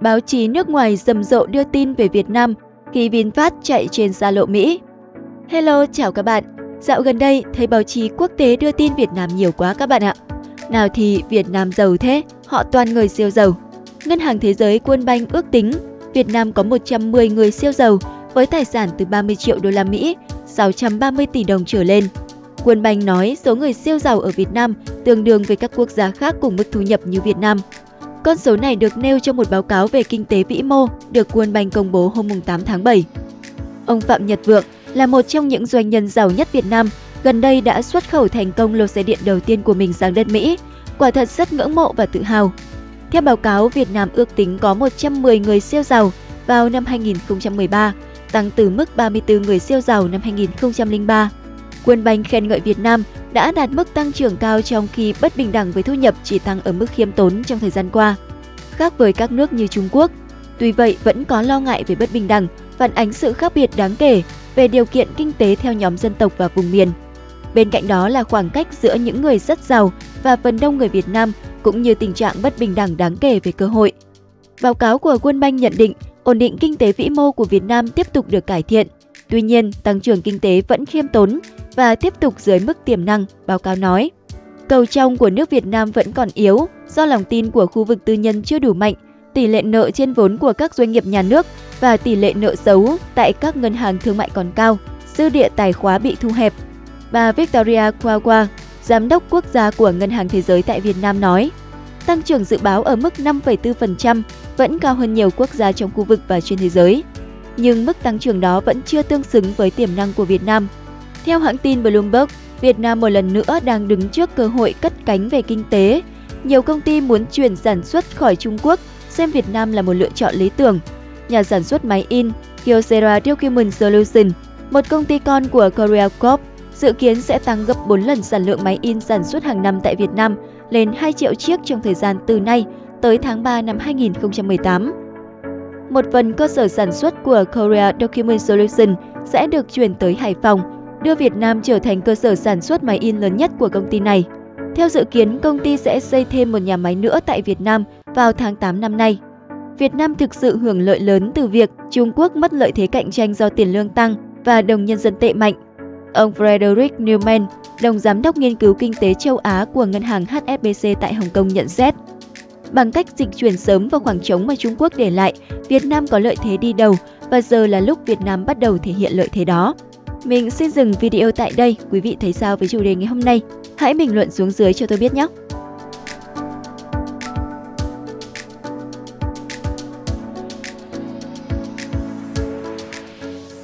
báo chí nước ngoài rầm rộ đưa tin về Việt Nam khi VinFast chạy trên xa lộ Mỹ. Hello, chào các bạn. Dạo gần đây, thấy báo chí quốc tế đưa tin Việt Nam nhiều quá các bạn ạ. Nào thì Việt Nam giàu thế, họ toàn người siêu giàu. Ngân hàng Thế giới World Bank ước tính Việt Nam có 110 người siêu giàu với tài sản từ 30 triệu đô la Mỹ, 630 tỷ đồng trở lên. World Bank nói số người siêu giàu ở Việt Nam tương đương với các quốc gia khác cùng mức thu nhập như Việt Nam. Con số này được nêu trong một báo cáo về kinh tế vĩ mô được World Bank công bố hôm 8 tháng 7. Ông Phạm Nhật Vượng là một trong những doanh nhân giàu nhất Việt Nam, gần đây đã xuất khẩu thành công lô xe điện đầu tiên của mình sang đất Mỹ. Quả thật rất ngưỡng mộ và tự hào. Theo báo cáo, Việt Nam ước tính có 110 người siêu giàu vào năm 2013, tăng từ mức 34 người siêu giàu năm 2003. World Bank khen ngợi Việt Nam đã đạt mức tăng trưởng cao trong khi bất bình đẳng với thu nhập chỉ tăng ở mức khiêm tốn trong thời gian qua. Khác với các nước như Trung Quốc, tuy vậy vẫn có lo ngại về bất bình đẳng, phản ánh sự khác biệt đáng kể về điều kiện kinh tế theo nhóm dân tộc và vùng miền. Bên cạnh đó là khoảng cách giữa những người rất giàu và phần đông người Việt Nam, cũng như tình trạng bất bình đẳng đáng kể về cơ hội. Báo cáo của World Bank nhận định ổn định kinh tế vĩ mô của Việt Nam tiếp tục được cải thiện. Tuy nhiên, tăng trưởng kinh tế vẫn khiêm tốn và tiếp tục dưới mức tiềm năng, báo cáo nói. Cầu trong của nước Việt Nam vẫn còn yếu do lòng tin của khu vực tư nhân chưa đủ mạnh, tỷ lệ nợ trên vốn của các doanh nghiệp nhà nước và tỷ lệ nợ xấu tại các ngân hàng thương mại còn cao, dư địa tài khóa bị thu hẹp. Bà Victoria Kwawa, Giám đốc quốc gia của Ngân hàng Thế giới tại Việt Nam nói, tăng trưởng dự báo ở mức 5,4% vẫn cao hơn nhiều quốc gia trong khu vực và trên thế giới. Nhưng mức tăng trưởng đó vẫn chưa tương xứng với tiềm năng của Việt Nam. Theo hãng tin Bloomberg, Việt Nam một lần nữa đang đứng trước cơ hội cất cánh về kinh tế. Nhiều công ty muốn chuyển sản xuất khỏi Trung Quốc, xem Việt Nam là một lựa chọn lý tưởng. Nhà sản xuất máy in Kyocera Document Solution, một công ty con của Korea Corp, dự kiến sẽ tăng gấp 4 lần sản lượng máy in sản xuất hàng năm tại Việt Nam lên 2 triệu chiếc trong thời gian từ nay tới tháng 3 năm 2018. Một phần cơ sở sản xuất của Korea Document Solution sẽ được chuyển tới Hải Phòng, đưa Việt Nam trở thành cơ sở sản xuất máy in lớn nhất của công ty này. Theo dự kiến, công ty sẽ xây thêm một nhà máy nữa tại Việt Nam vào tháng 8 năm nay. Việt Nam thực sự hưởng lợi lớn từ việc Trung Quốc mất lợi thế cạnh tranh do tiền lương tăng và đồng nhân dân tệ mạnh. Ông Frederick Newman, đồng giám đốc nghiên cứu kinh tế châu Á của ngân hàng HSBC tại Hồng Kông nhận xét, bằng cách dịch chuyển sớm vào khoảng trống mà Trung Quốc để lại, Việt Nam có lợi thế đi đầu và giờ là lúc Việt Nam bắt đầu thể hiện lợi thế đó. Mình xin dừng video tại đây. Quý vị thấy sao với chủ đề ngày hôm nay? Hãy bình luận xuống dưới cho tôi biết nhé!